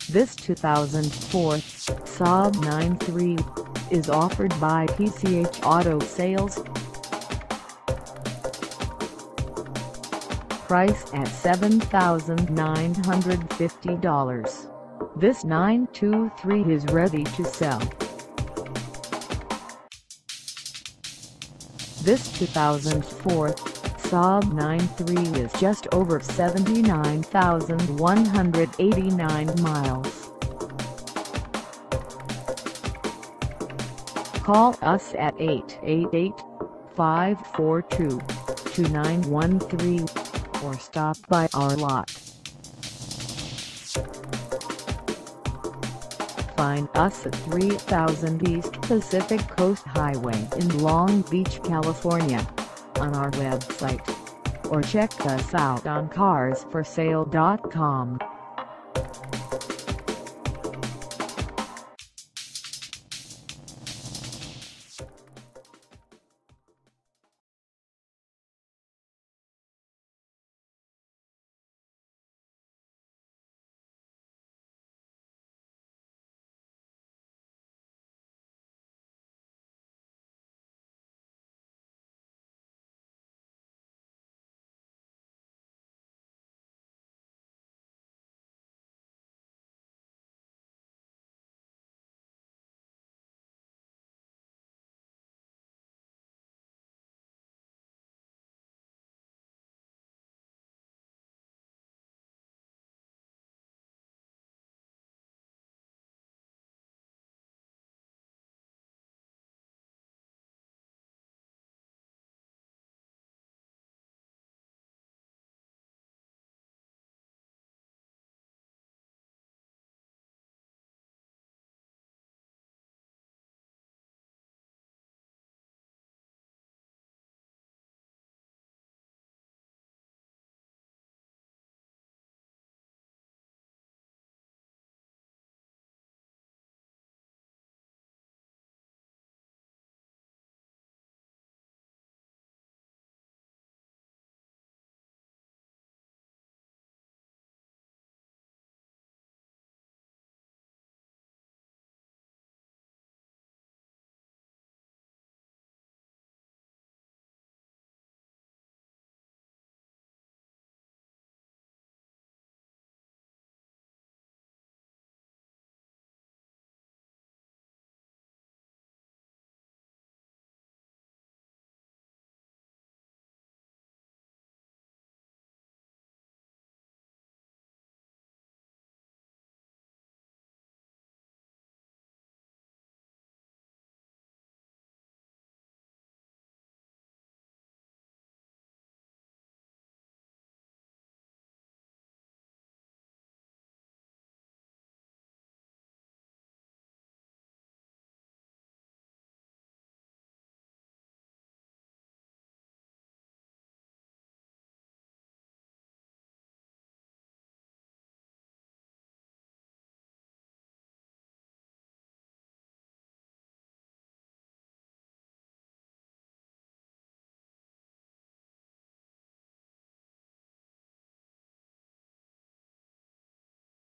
This 2004 Saab 9-3 is offered by PCH Auto Sales. Price at $7,950. This 923 is ready to sell. This 2004 Saab 9-3 is just over 79,189 miles. Call us at 888-542-2913 or stop by our lot. Find us at 3000 East Pacific Coast Highway in Long Beach, California, on our website, or check us out on carsforsale.com.